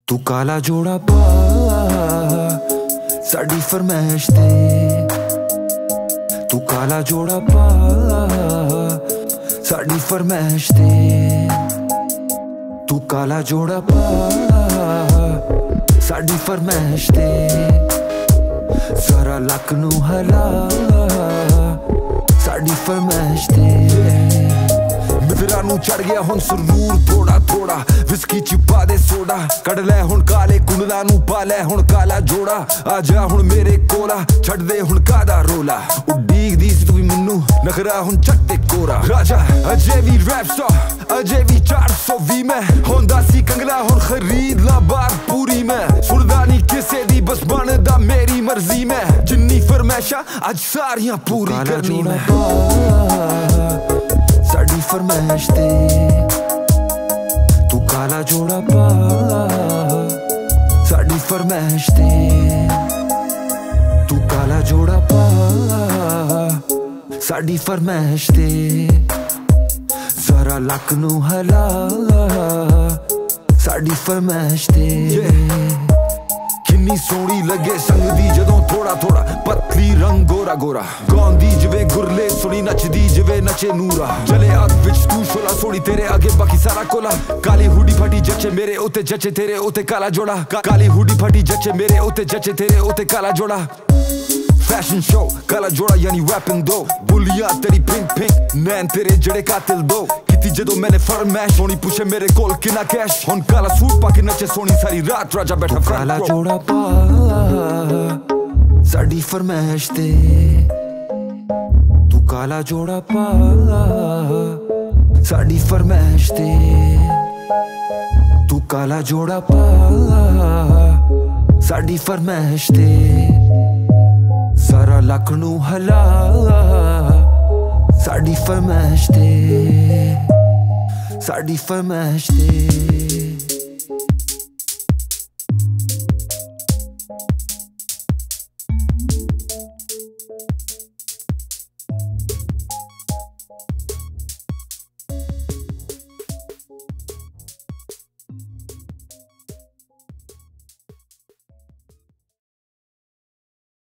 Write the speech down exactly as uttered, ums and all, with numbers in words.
तू काला जोड़ा पा साड़ी फरमाइश ते, तू काला जोड़ा पा साड़ी फरमाइश ते, तू काला जोड़ा पा साड़ी फरमाइश ते, सारा लक नू हला साड़ी फरमाइश ते। मित्रा नू चढ़ गया हुण सुरूर थोड़ा थोड़ा, विस्की च पा दे सोडा, कड़ लै हुण काले कुंडला नू पा लै हुण काला जोड़ा। आ जा हुण मेरे कोला छड़ दे हुण कादा रोला, उडीक दी सी तू भी मैनू नखरा हुण चट्टे कोरा। राजा अजे भी रैप स्टार अजे भी चार सौ भी मैं होंदा सी कंगला, हुण खरीद ला बार पूरी मैं, सुनदा नहीं किसे दी बस बनदा मेरी मर्जी में, जिन्नी फरमाइशां अज सारियां पूरी करनी मैं। साड़ी फरमाइश ते तू काला जोड़ा पा साड़ी फरमाइश ते, तू काला जोड़ा पा साड़ी फरमाइश ते, सारा लक नू हला साड़ी फरमाइश ते। किन्नी सोहनी लगे संग दी जदों थोड़ा थोड़ा, पतली रंग गोरा गोरा, गांदी जिवे गुरले सुनी नचदी जिवे नचे नूरा, जले अग विच तू शोला सोनी तेरे आगे बाकी सारा कोला। काली हुडी फटी जचे मेरे उते जचे तेरे उते काला जोड़ा, काली हुडी फटी जचे मेरे उते जचे तेरे उते काला जोड़ा। फैशन शो काला जोड़ा यानी रैपिंग दो, बुलिया तेरी पिंक पिंक नैन तेरे जड़े कातिल दो, किती जदों मैंने फरमाइश सोनी पूछे मेरे कोल किना कैश, हुण काला सूट पाके नचे सोनी सारी रात राजा बैठा फ्रंट। काला जोड़ा पा साड़ी फरमाइश ते, तू काला जोड़ा पा साड़ी फरमाइश ते, तू काला जोड़ा पा साड़ी फरमाइश ते, सारा लक नू हला साड़ी फरमाइश ते, साड़ी फरमाइश ते।